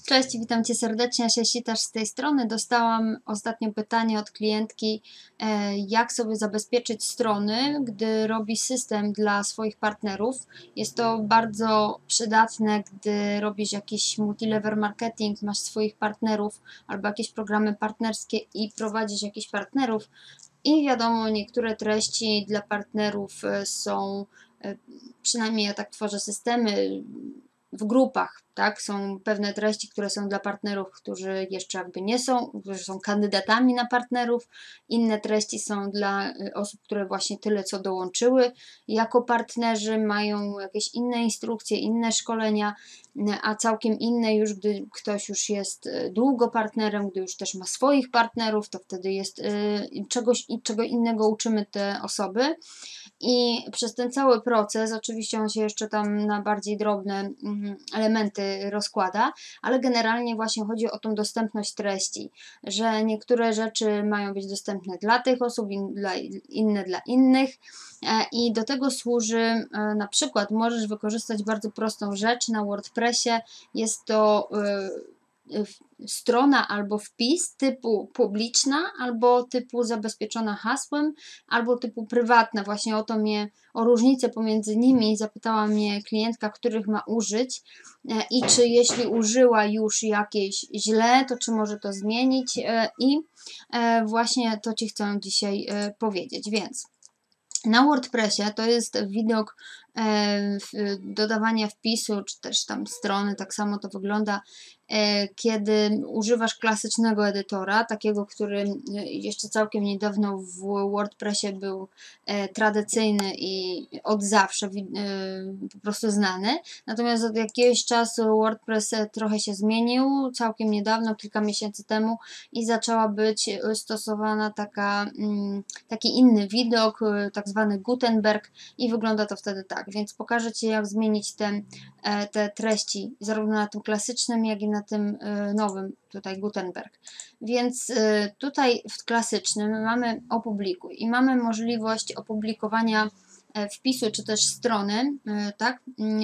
Cześć, witam Cię serdecznie, Siesitarz z tej strony. Dostałam ostatnio pytanie od klientki, jak sobie zabezpieczyć strony, gdy robi system dla swoich partnerów. Jest to bardzo przydatne, gdy robisz jakiś multilevel marketing, masz swoich partnerów albo jakieś programy partnerskie i prowadzisz jakichś partnerów. I wiadomo, niektóre treści dla partnerów są, przynajmniej ja tak tworzę systemy, w grupach, tak? Są pewne treści, które są dla partnerów, którzy jeszcze jakby nie są, którzy są kandydatami na partnerów. Inne treści są dla osób, które właśnie tyle co dołączyły jako partnerzy, mają jakieś inne instrukcje, inne szkolenia, a całkiem inne już, gdy ktoś już jest długo partnerem, gdy już też ma swoich partnerów, to wtedy jest czego innego uczymy te osoby. I przez ten cały proces, oczywiście on się jeszcze tam na bardziej drobne elementy rozkłada, ale generalnie właśnie chodzi o tą dostępność treści, że niektóre rzeczy mają być dostępne dla tych osób, inne dla innych i do tego służy na przykład możesz wykorzystać bardzo prostą rzecz na WordPressie, jest to strona albo wpis typu publiczna, albo typu zabezpieczona hasłem, albo typu prywatna. Właśnie o różnicę pomiędzy nimi zapytała mnie klientka, których ma użyć i czy jeśli użyła już jakiejś źle, to czy może to zmienić i właśnie to Ci chcę dzisiaj powiedzieć, więc na WordPressie to jest widok dodawania wpisu, czy też tam strony, tak samo to wygląda, kiedy używasz klasycznego edytora, takiego, który jeszcze całkiem niedawno w WordPressie był tradycyjny i od zawsze po prostu znany. Natomiast od jakiegoś czasu WordPress trochę się zmienił, całkiem niedawno, kilka miesięcy temu i zaczęła być stosowana taki inny widok, tak zwany Gutenberg i wygląda to wtedy tak, więc pokażę Ci, jak zmienić te treści zarówno na tym klasycznym, jak i na tym nowym, tutaj Gutenberg. Więc tutaj w klasycznym mamy opublikuj i mamy możliwość opublikowania wpisu czy też strony, tak,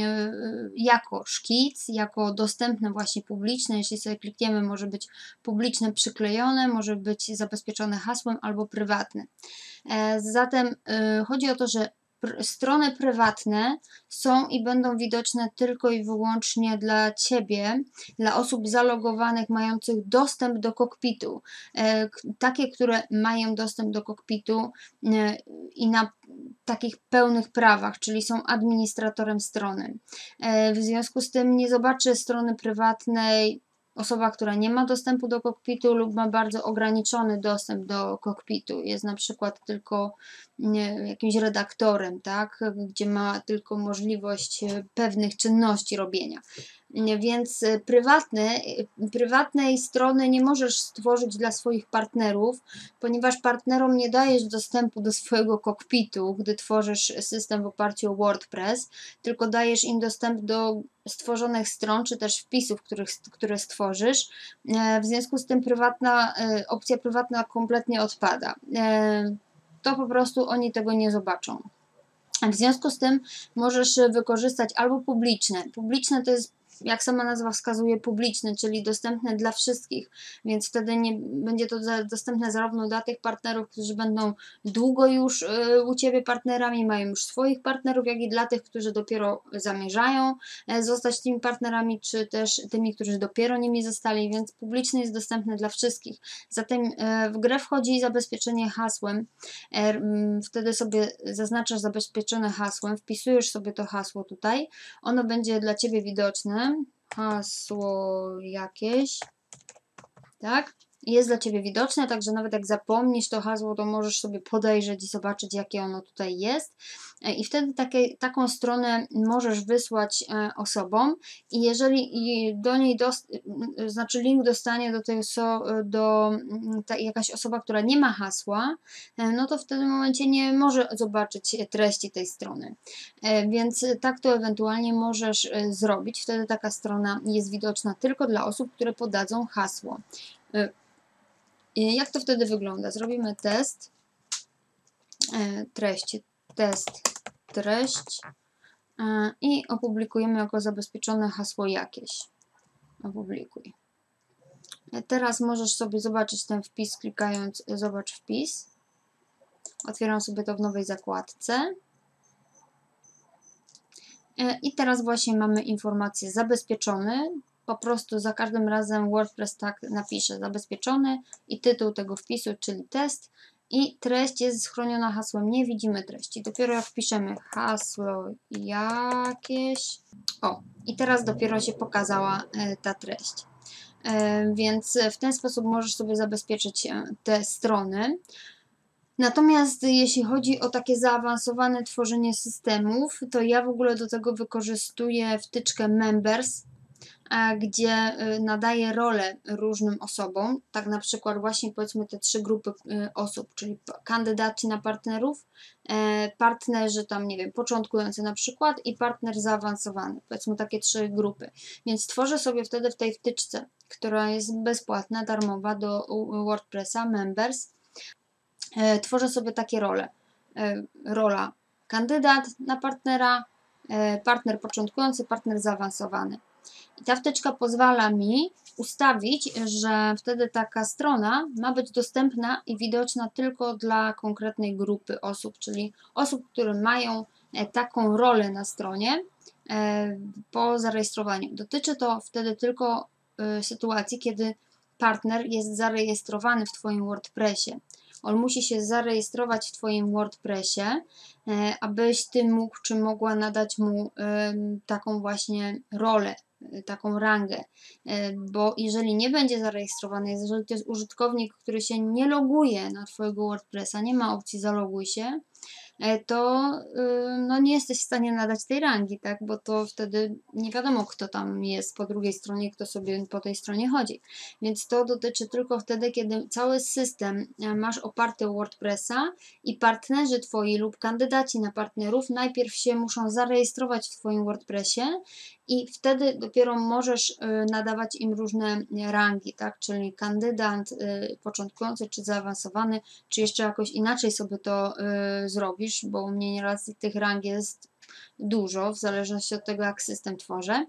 jako szkic, jako dostępne właśnie publiczne, jeśli sobie klikniemy, może być publiczne przyklejone, może być zabezpieczone hasłem albo prywatne. Zatem chodzi o to, że strony prywatne są i będą widoczne tylko i wyłącznie dla Ciebie, dla osób zalogowanych, mających dostęp do kokpitu. Takie, które mają dostęp do kokpitu i na takich pełnych prawach, czyli są administratorem strony. W związku z tym nie zobaczy strony prywatnej osoba, która nie ma dostępu do kokpitu lub ma bardzo ograniczony dostęp do kokpitu, jest na przykład tylko jakimś redaktorem, tak, gdzie ma tylko możliwość pewnych czynności robienia. Więc prywatnej strony nie możesz stworzyć dla swoich partnerów, ponieważ partnerom nie dajesz dostępu do swojego kokpitu, gdy tworzysz system w oparciu o WordPress, tylko dajesz im dostęp do stworzonych stron, czy też wpisów, które stworzysz. W związku z tym opcja prywatna kompletnie odpada. To po prostu oni tego nie zobaczą. W związku z tym możesz wykorzystać albo publiczne. Publiczne to jest, jak sama nazwa wskazuje, publiczny, czyli dostępne dla wszystkich, więc wtedy nie będzie to dostępne zarówno dla tych partnerów, którzy będą długo już u Ciebie partnerami, mają już swoich partnerów, jak i dla tych, którzy dopiero zamierzają zostać tymi partnerami, czy też tymi, którzy dopiero nimi zostali, więc publiczny jest dostępny dla wszystkich. Zatem w grę wchodzi zabezpieczenie hasłem. Wtedy sobie zaznaczasz zabezpieczone hasłem, wpisujesz sobie to hasło tutaj, ono będzie dla Ciebie widoczne, hasło jakieś, tak? Jest dla Ciebie widoczne, także nawet jak zapomnisz to hasło, to możesz sobie podejrzeć i zobaczyć, jakie ono tutaj jest. I wtedy taką stronę możesz wysłać osobom i jeżeli do niej znaczy link dostanie jakaś osoba, która nie ma hasła, no to w tym momencie nie może zobaczyć treści tej strony. Więc tak to ewentualnie możesz zrobić. Wtedy taka strona jest widoczna tylko dla osób, które podadzą hasło. Jak to wtedy wygląda? Zrobimy test, treść i opublikujemy jako zabezpieczone hasło jakieś. Opublikuj. Teraz możesz sobie zobaczyć ten wpis, klikając zobacz wpis. Otwieram sobie to w nowej zakładce. I teraz właśnie mamy informację zabezpieczony. Po prostu za każdym razem WordPress tak napisze zabezpieczony i tytuł tego wpisu, czyli test. I treść jest schroniona hasłem, nie widzimy treści. Dopiero jak wpiszemy hasło jakieś. O, i teraz dopiero się pokazała ta treść. Więc w ten sposób możesz sobie zabezpieczyć te strony. Natomiast jeśli chodzi o takie zaawansowane tworzenie systemów, to ja w ogóle do tego wykorzystuję wtyczkę Members, gdzie nadaję rolę różnym osobom, tak na przykład właśnie powiedzmy te 3 grupy osób, czyli kandydaci na partnerów, partnerzy tam, nie wiem, początkujący na przykład i partner zaawansowany, powiedzmy takie 3 grupy. Więc tworzę sobie wtedy w tej wtyczce, która jest bezpłatna, darmowa do WordPressa, Members, tworzę sobie takie role. Rola kandydat na partnera, partner początkujący, partner zaawansowany. I ta wtyczka pozwala mi ustawić, że wtedy taka strona ma być dostępna i widoczna tylko dla konkretnej grupy osób, czyli osób, które mają taką rolę na stronie po zarejestrowaniu. Dotyczy to wtedy tylko sytuacji, kiedy partner jest zarejestrowany w Twoim WordPressie. On musi się zarejestrować w Twoim WordPressie, abyś Ty mógł czy mogła nadać mu taką właśnie rolę, taką rangę, bo jeżeli nie będzie zarejestrowany, jeżeli to jest użytkownik, który się nie loguje na Twojego WordPressa, nie ma opcji zaloguj się, to no nie jesteś w stanie nadać tej rangi, tak? Bo to wtedy nie wiadomo, kto tam jest po drugiej stronie, kto sobie po tej stronie chodzi. Więc to dotyczy tylko wtedy, kiedy cały system masz oparty o WordPressa i partnerzy Twoi lub kandydaci na partnerów najpierw się muszą zarejestrować w Twoim WordPressie i wtedy dopiero możesz nadawać im różne rangi, tak? Czyli kandydat początkujący czy zaawansowany, czy jeszcze jakoś inaczej sobie to zrobisz, bo u mnie nieraz tych rang jest dużo, w zależności od tego, jak system tworzę.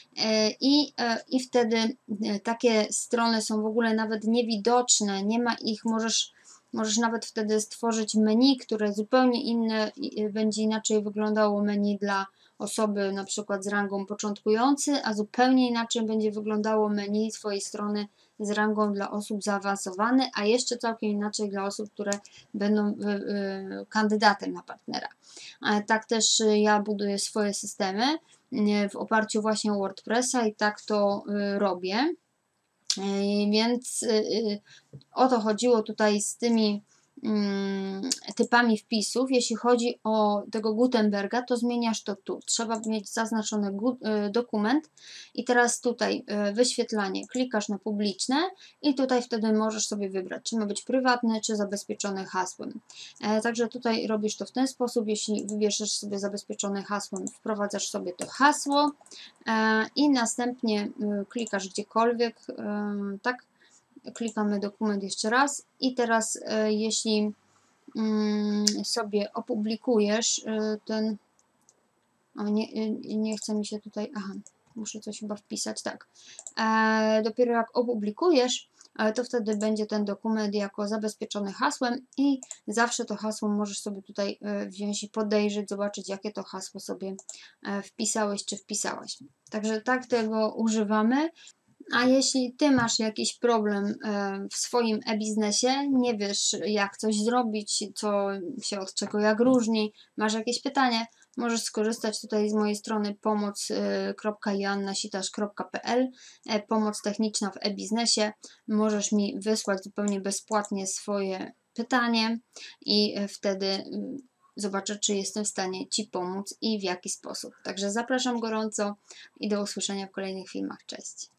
I wtedy takie strony są w ogóle nawet niewidoczne, nie ma ich, możesz nawet wtedy stworzyć menu, które zupełnie inne, będzie inaczej wyglądało menu dla osoby na przykład z rangą początkujący, a zupełnie inaczej będzie wyglądało menu Twojej strony z rangą dla osób zaawansowane, a jeszcze całkiem inaczej dla osób, które będą kandydatem na partnera. Tak też ja buduję swoje systemy w oparciu właśnie o WordPressa i tak to robię. Więc o to chodziło tutaj z tymi typami wpisów. Jeśli chodzi o tego Gutenberga, to zmieniasz to tu. Trzeba mieć zaznaczony dokument i teraz tutaj wyświetlanie, klikasz na publiczne i tutaj wtedy możesz sobie wybrać, czy ma być prywatny, czy zabezpieczony hasłem. Także tutaj robisz to w ten sposób. Jeśli wybierzesz sobie zabezpieczone hasłem, wprowadzasz sobie to hasło i następnie klikasz gdziekolwiek, tak? Klikamy dokument jeszcze raz i teraz jeśli sobie opublikujesz ten, nie chce mi się tutaj, aha, muszę coś chyba wpisać, tak, dopiero jak opublikujesz, to wtedy będzie ten dokument jako zabezpieczony hasłem i zawsze to hasło możesz sobie tutaj wziąć i podejrzeć, zobaczyć, jakie to hasło sobie wpisałeś czy wpisałaś. Także tak tego używamy. A jeśli Ty masz jakiś problem w swoim e-biznesie, nie wiesz jak coś zrobić, co się od czego jak różni, masz jakieś pytanie, możesz skorzystać tutaj z mojej strony pomoc.joannasitasz.pl, pomoc techniczna w e-biznesie. Możesz mi wysłać zupełnie bezpłatnie swoje pytanie i wtedy zobaczę, czy jestem w stanie Ci pomóc i w jaki sposób. Także zapraszam gorąco i do usłyszenia w kolejnych filmach. Cześć!